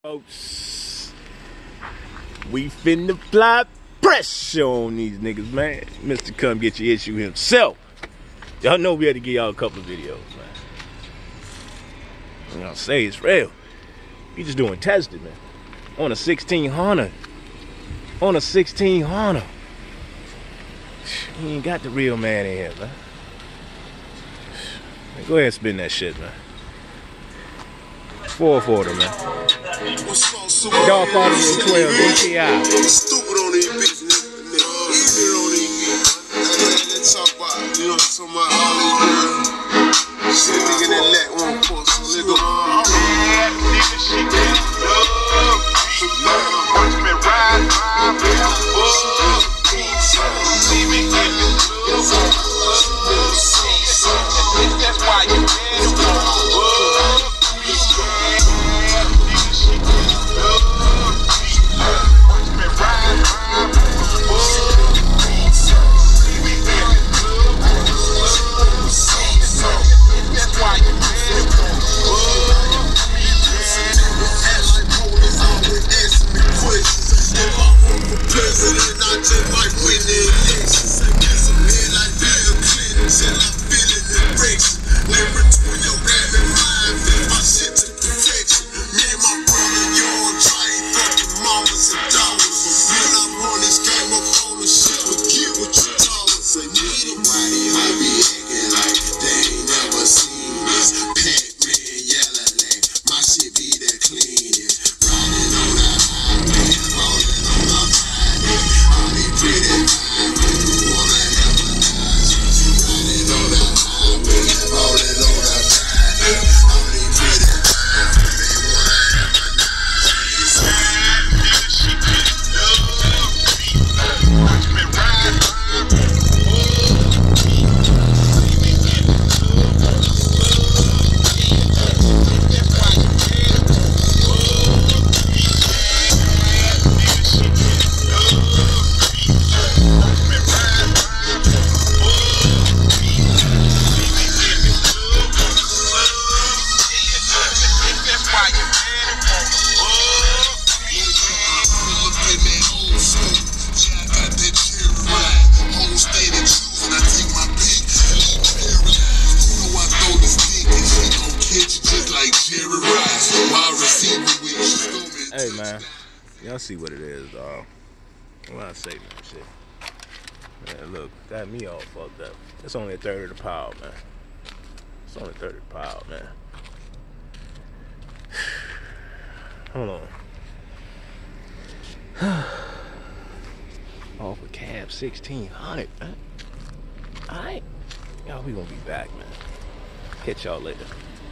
Folks, we finna apply pressure on these niggas, man. Mr. Come Get Your Issue himself. Y'all know we had to give y'all a couple of videos, man. I'm gonna say it's real. We just doing testing, man. On a 16 Honda. On a 16 Honda. We ain't got the real man in here, man. Go ahead and spin that shit, man. 440, man. Dog Father 12, DTI. Stupid on these bitches, nigga. Easy on these bitches. Let's talk about, you know, some of all these girls. Shit, nigga, that lack one for some nigga. Nigga, shit, watch me ride, see me in the club. That's why you Hey, man, y'all see what it is, dog. What I say, man, shit. Man, look, got me all fucked up. It's only a third of the power, man. It's only a third of the power, man. Hold on. Off a cab 1600, man. Alright. Y'all, we gonna be back, man. Catch y'all later.